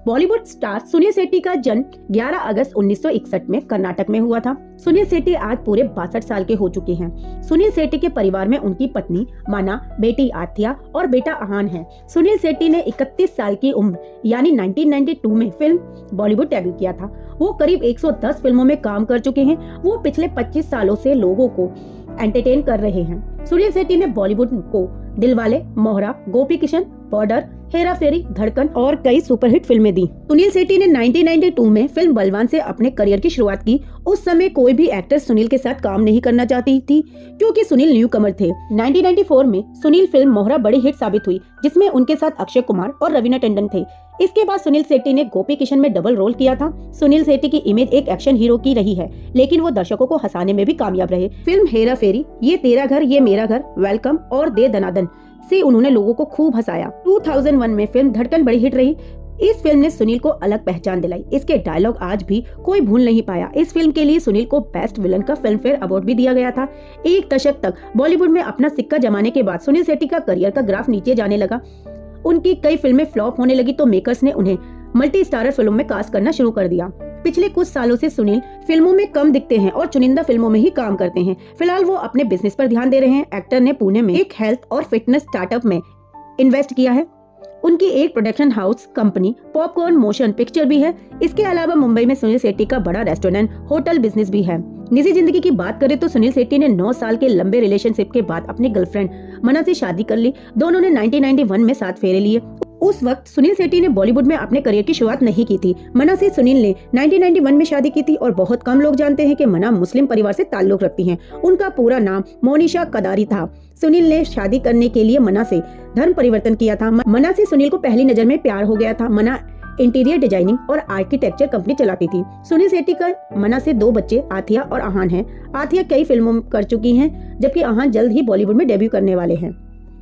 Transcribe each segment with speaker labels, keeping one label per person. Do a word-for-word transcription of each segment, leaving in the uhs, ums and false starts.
Speaker 1: Bollywood star Sunil Shetty का जन्म ग्यारह अगस्त उन्नीस सौ इकसठ में कर्नाटक में हुआ था। सुनील शेट्टी आज पूरे बासठ साल के हो चुके हैं। सुनील शेट्टी के परिवार में उनकी पत्नी मना, बेटी आथिया और बेटा आहान है। सुनील शेट्टी ने इकतीस साल की उम्र यानी उन्नीस सौ बानवे में फिल्म बॉलीवुड डेब्यू किया था। वो करीब एक सौ दस फिल्मों में काम कर चुके हैं। वो पिछले पच्चीस सालों से लोगों को एंटरटेन कर रहे हैं। सुनील शेट्टी ने बॉलीवुड को दिलवाले, मोहरा, गोपी किशन, बॉर्डर, हेरा फेरी, धड़कन और कई सुपरहिट फिल्में दी। सुनील शेट्टी ने उन्नीस सौ बानवे में फिल्म बलवान से अपने करियर की शुरुआत की। उस समय कोई भी एक्टर सुनील के साथ काम नहीं करना चाहती थी क्योंकि सुनील न्यू कमर थे। उन्नीस सौ चौरानवे में सुनील फिल्म मोहरा बड़ी हिट साबित हुई, जिसमें उनके साथ अक्षय कुमार और रवीना टंडन थे। इसके बाद सुनील शेट्टी ने गोपी किशन में डबल रोल किया था। सुनील शेट्टी की इमेज एक एक्शन हीरो की रही है, लेकिन वो दर्शकों को हंसाने में भी कामयाब रहे। फिल्म हेरा फेरी, ये तेरा घर ये मेरा घर, वेलकम और दे दनादन से उन्होंने लोगों को खूब हंसाया। दो हज़ार एक में फिल्म धड़कन बड़ी हिट रही। इस फिल्म ने सुनील को अलग पहचान दिलाई। इसके डायलॉग आज भी कोई भूल नहीं पाया। इस फिल्म के लिए सुनील को बेस्ट विलन का फिल्म फेयर अवार्ड भी दिया गया था। एक दशक तक बॉलीवुड में अपना सिक्का जमाने के बाद सुनील शेट्टी का करियर का ग्राफ नीचे जाने लगा। उनकी कई फिल्में फ्लॉप होने लगी तो मेकर्स ने उन्हें मल्टी स्टारर फिल्मों में कास्ट करना शुरू कर दिया। पिछले कुछ सालों से सुनील फिल्मों में कम दिखते हैं और चुनिंदा फिल्मों में ही काम करते हैं। फिलहाल वो अपने बिजनेस पर ध्यान दे रहे हैं। एक्टर ने पुणे में एक हेल्थ और फिटनेस स्टार्टअप में इन्वेस्ट किया है। उनकी एक production house company popcorn motion picture भी है। इसके अलावा मुंबई में सुनील शेट्टी का बड़ा रेस्टोरेंट, होटल बिजनेस भी है। निजी जिंदगी की बात करें तो सुनील शेट्टी ने नौ साल के लंबे रिलेशनशिप के बाद अपनी गर्लफ्रेंड मना से शादी कर ली। दोनों ने उन्नीस सौ इक्यानवे में सात फेरे लिए। उस वक्त सुनील शेट्टी ने बॉलीवुड में अपने करियर की शुरुआत नहीं की थी। मना से सुनील ने उन्नीस सौ इक्यानवे में शादी की थी और बहुत कम लोग जानते हैं कि मना मुस्लिम परिवार से ताल्लुक रखती हैं। उनका पूरा नाम मोनिशा कदारी था। सुनील ने शादी करने के लिए मना से धर्म परिवर्तन किया था। मना से सुनील को पहली नजर में प्यार हो गया था। मना इंटीरियर डिजाइनिंग और आर्किटेक्चर कंपनी चलाती थी। सुनील शेट्टी का मना से दो बच्चे आथिया और आहान हैं। आथिया कई फिल्मों में कर चुकी हैं, जबकि आहान जल्द ही बॉलीवुड में डेब्यू करने वाले हैं।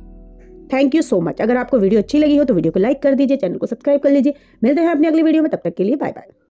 Speaker 1: Thank you so much. अगर आपको वीडियो अच्छी लगी हो तो वीडियो को लाइक कर दीजिए, चैनल को सब्सक्राइब कर लीजिए। मिलते हैं अपनी अगली वीडियो में, तब तक के लिए बाय बाय।